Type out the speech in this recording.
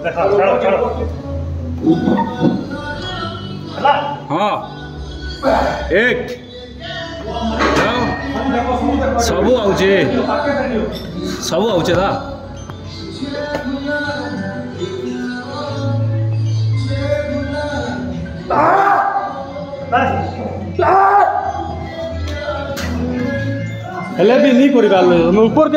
हाँ एक सबू आउचे दा हेले भी नहीं करि पारलो ऊपर